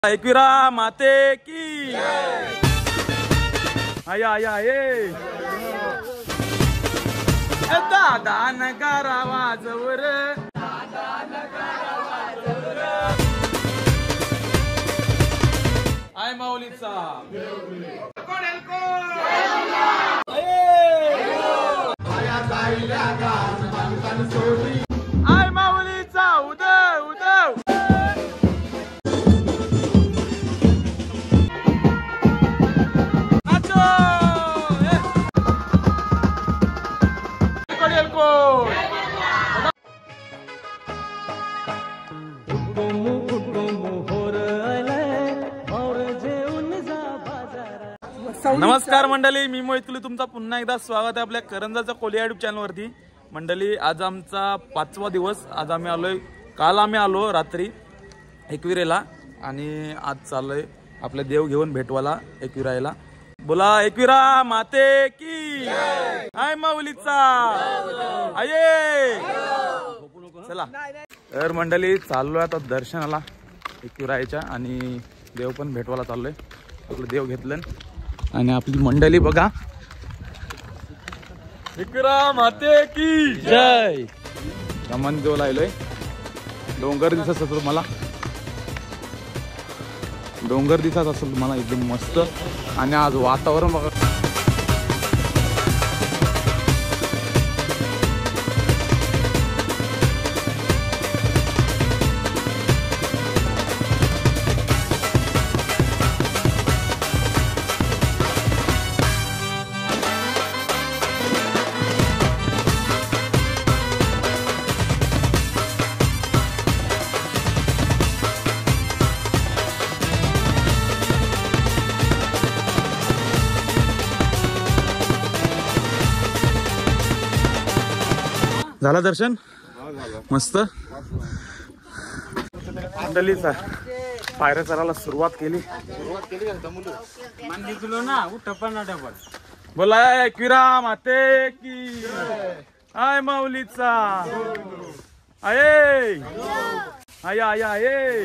एकविरा माते की आया आया ये दादा नगारा वाजवर आय माऊलीचा आय माऊलीचा उदय उदय नमस्कार मंडळी, मी मोहितकुली तुमचा पुन्हा एकदा स्वागत आहे आपल्या करंजाचा कोलिया यूट्यूब चॅनल वरती। मंडळी, आज आमचा 5वा दिवस। आज आम्ही आलोय, काल आम्ही आलो रात्री एकविरेला आणि आज चाललोय आपले देव घेऊन भेटवाला एकविरायला। बोला एकविरा माते की आय माऊलीचा आये। चला तर मंडळी, चाललोय आता दर्शनाला एकविरायच्या आणि देव पण भेटवाला चाललोय। आपलं देव घेतलं आणि आपली मंडळी बघा, एकविरा माते की जय। सामान देव लायलोय, डोंगर दिसत असेल तुम्हाला, डोंगर दिसत असेल तुम्हाला एकदम मस्त। आणि आज वातावरण बघा, झाला दर्शन मस्त। मंडळीचा पायऱ्या चढायला सुरुवात केली ना। बोला एकविरा माते की आय माऊलीचा आये आया आया आये।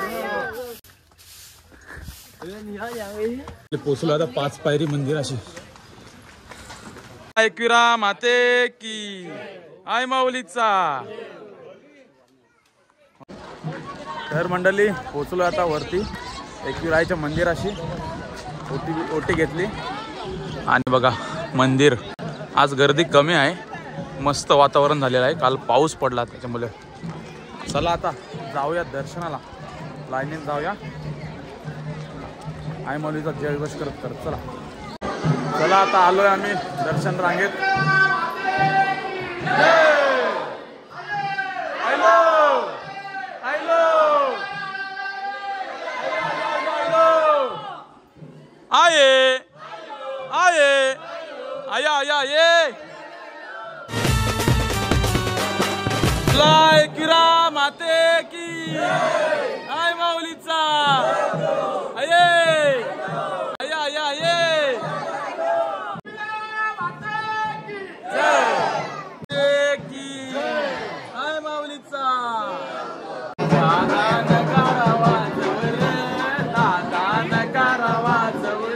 पोचलो आता 5 पायरी मंदिराशी। एकविरा माते की आय माऊलीचा। तर मंडळी, पोचलो आता वरती एकविरायच्या मंदिराशी। ओटी घेतली आणि बघा मंदिर, आज गर्दी कमी आहे, मस्त वातावरण झालेलं आहे, काल पाऊस पडला त्याच्यामुळे। चला आता जाऊया दर्शनाला, लाईनीत जाऊया आय माऊलीचा जयघोष करत करत। चला चला आता आलोय आम्ही दर्शन रांगेत। आये आये आया आया ये एकविरा माते की आय माऊलीचा आये आया आया ये की आय माऊलीचा। दादा नगारा वाजवर, दादा नगारा वाजवर,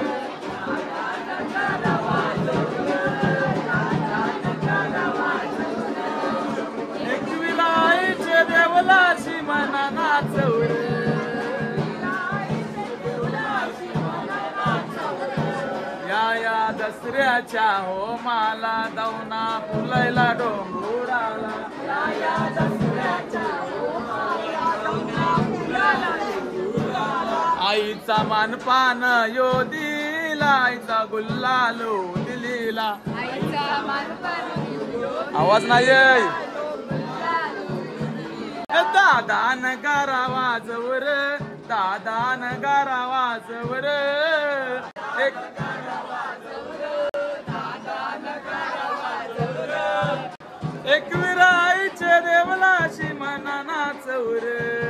एकविरायचे देवलाशी मना नाचवर, या दसऱ्याच्या हो माला दवना फुलायला डोंगराला, आईचा मानपान यो दिला, आईचा गुल्लालो दिलीला। आवाज नाही। दादा नगारा वाजवर, दादा नगारा वाजवर, एकविरायचे देवलाशी मना नाचवर,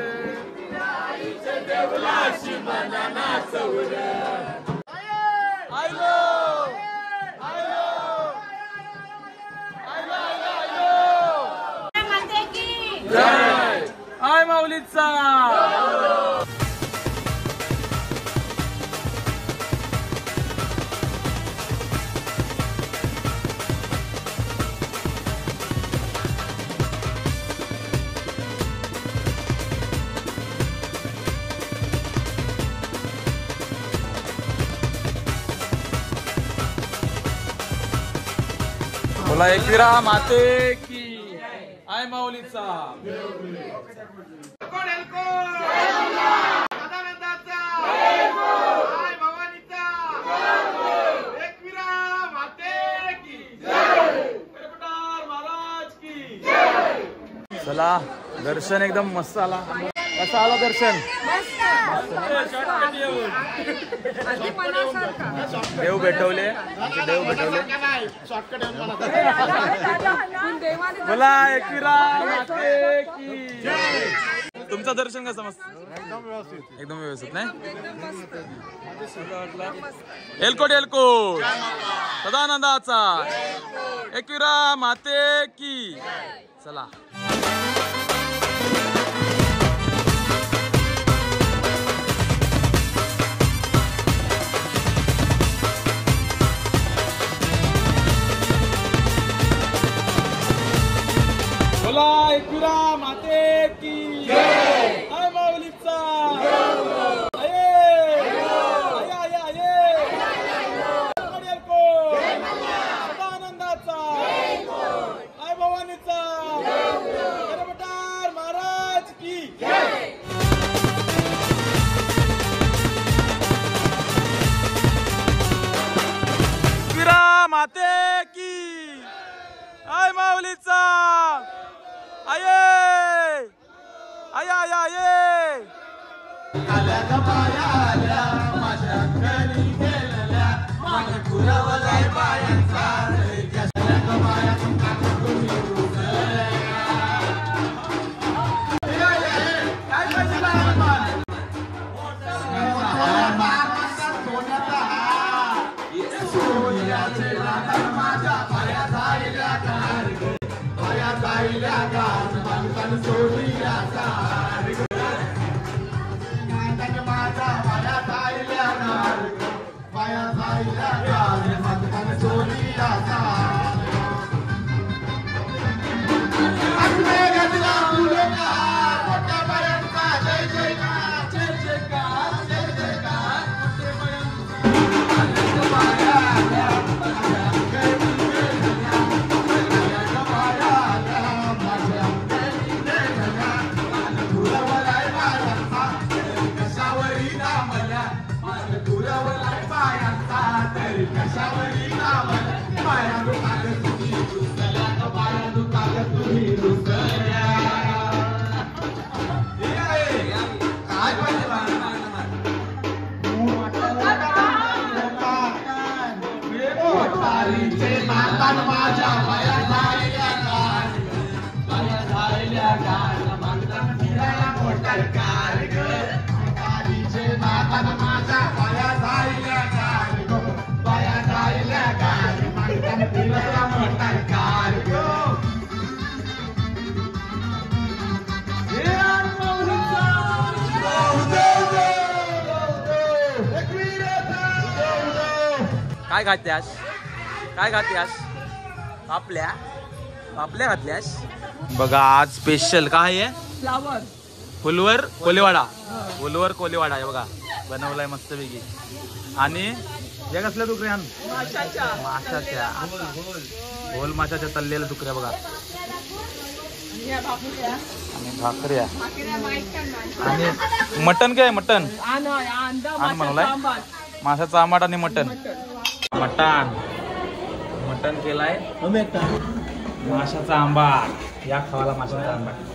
देवलाशी मना नाचवर। आयलो आयलो आयलो आयलो माते की जय आय माऊलीचा। चला एकविरा माते की आय माऊलीचा चला दर्शन एकदम मस्त आला. कसा आला दर्शन? देव भेटवले देव भेटवले बोला एकविरा माते की. तुमचं दर्शन कसं? मस्त एकदम व्यवस्थित नाही? एलकोट एलकोट सदानंदाचा एकविरा माते की. चला बोला एकविरा माते की आय माऊलीचा सदानंदाचा आय भवानीचा गणपतार महाराज की. एकविरा माते की आय माऊलीचा आये आया आया आये आल्या गबाया आल्या माझ्या घरी गेलेल्या माझ्या कुरावलाय बायांचा कसल्या गबाया तुमका तुम्ही रुसल्या काय पाहिजे बाळा सोन्याचा सोन्याचे राधा माझ्या पाया जायला कार पाया जायला कार माणसानं सोडल्या कार माझा पाया जायला कार पाया जायला कार माणसानं सोडल्या कार आपले गजला फुले का मोठ्या बायांचा जय जयकार जय जयकार जय जयकार मोठे बायांचा माझ्या पाया जायल्या कार पाया जायल्या कार मागताना फिरायला मोटर कार ग गाडीचे नातान माझ्या पाया जायल्या कार ग पाया जायल्या कार मागताना फिरायला मोटर कार ग. काय घातल्यास काय घातल्यास आपल्या आपल्या घातल्यास बघा आज स्पेशल काय आहे फ्लावर फुलवर कोलेवाडा फुलवर कोलेवाडा आहे बघा बनवलाय मस्त वेगळी. आणि हे कसल्या तुकड्या माशाच्या गोल माशाच्या तळलेल्या तुकड्या बघा आणि भाकऱ्या आणि मटन काय मटन आणि बनवलाय माशाचा आंबाट आणि मटन मटन मटन केलाय माशाचा आंबाट या खावाला माशाचा आंबाट.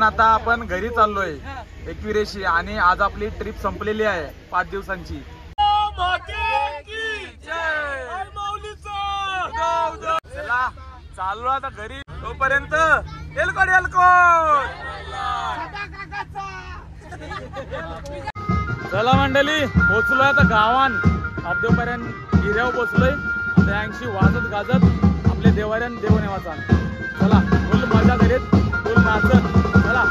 आता आपण घरी चाललोय एकविरेशी आणि आज आपली ट्रिप संपलेली आहे 5 दिवसांची. चला चाललो आता घरी. तोपर्यंत एलकोट चला मंडळी पोचलोय आता गावान. अब्देपर्यंत गिऱ्यावर पोचलोय. त्यांशी वाजत गाजत आपले देवाऱ्यान देऊन येवाचा. चला फुल मजा करीत फुल नाचत. चला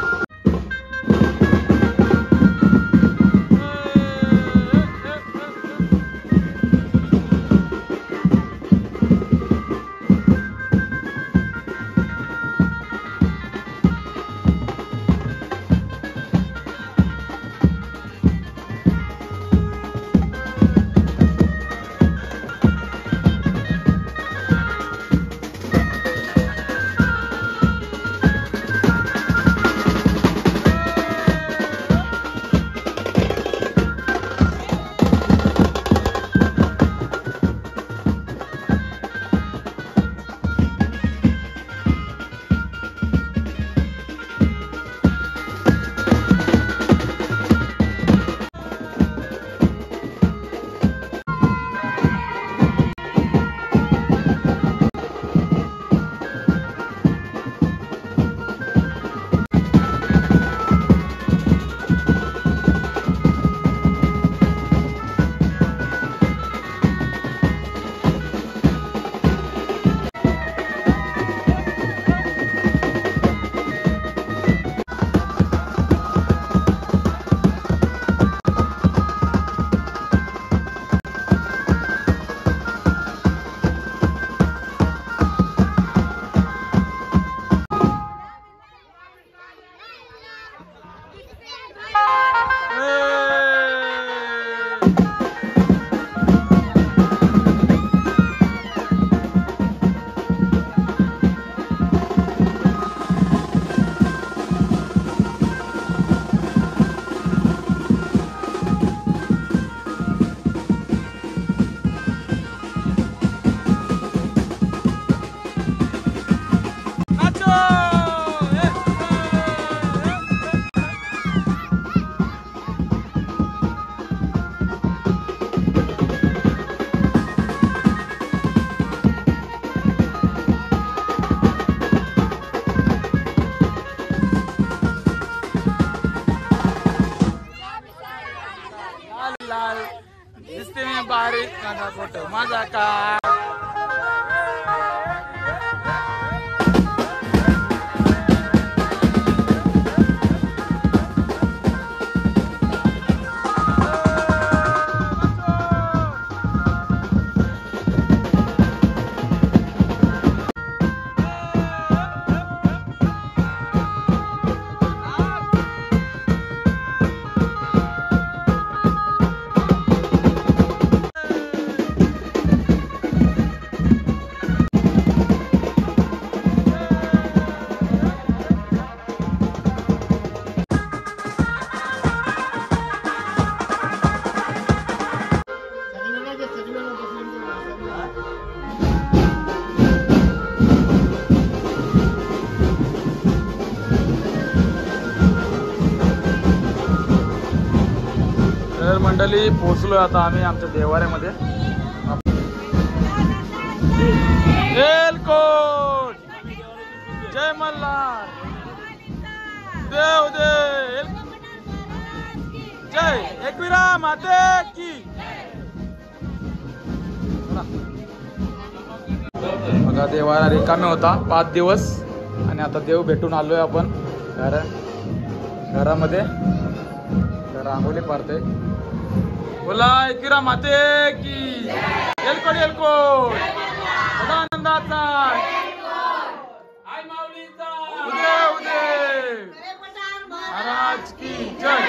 दिसते मी बारीक माझा फोटो माझा का. मंडळी पोहोचलोय आता आम्ही आमच्या देवाऱ्यामध्ये. एलकोट जय मल्हार देव दे जय एकविरा माते की. बघा देवारा रिकामे होता 5 दिवस आणि आता देव भेटून आलोय आपण घरामध्ये. रांगोली पाडते. बोला एकविरा माते की. एलकोट एलकोट आनंदाचा उदय उदय महाराज की जय.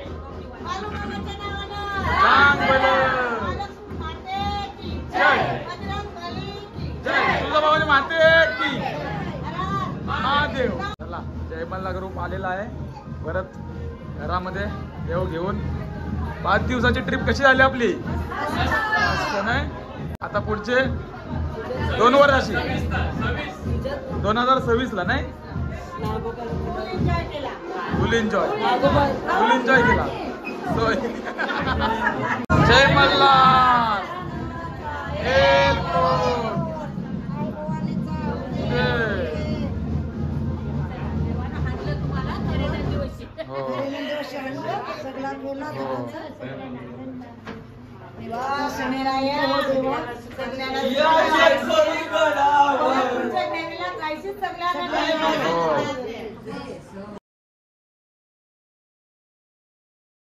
जय तुळजाभवानी माते की. महादेव. चला जय मल्हार ग्रुप आलेला आहे परत घरामध्ये देव घेऊन. 5 दिवसाची ट्रिप कशी झाली आपली नाही. आता पुढचे 2 वर्ष अशी 2026 ला नाही फुल एन्जॉय केला. जय मल्हार.